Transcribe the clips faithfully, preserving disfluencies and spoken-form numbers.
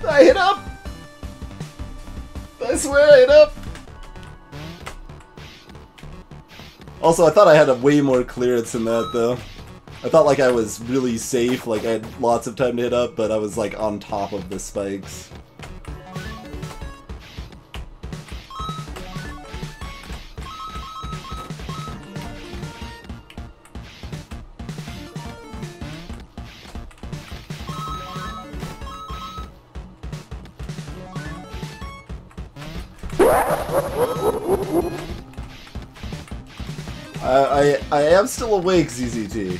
I hit up! I swear I hit up! Also, I thought I had a way more clearance than that, though. I thought like I was really safe, like I had lots of time to hit up, but I was like on top of the spikes. I, I, I am still awake, Z Z T.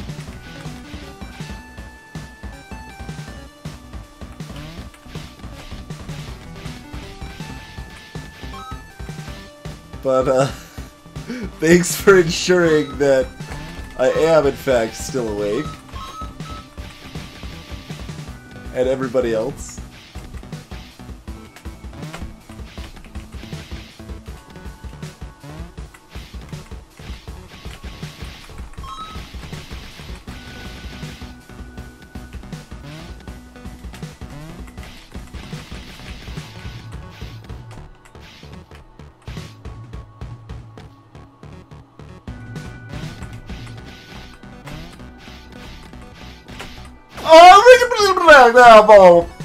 But, uh, thanks for ensuring that I am, in fact, still awake. And everybody else. Oh,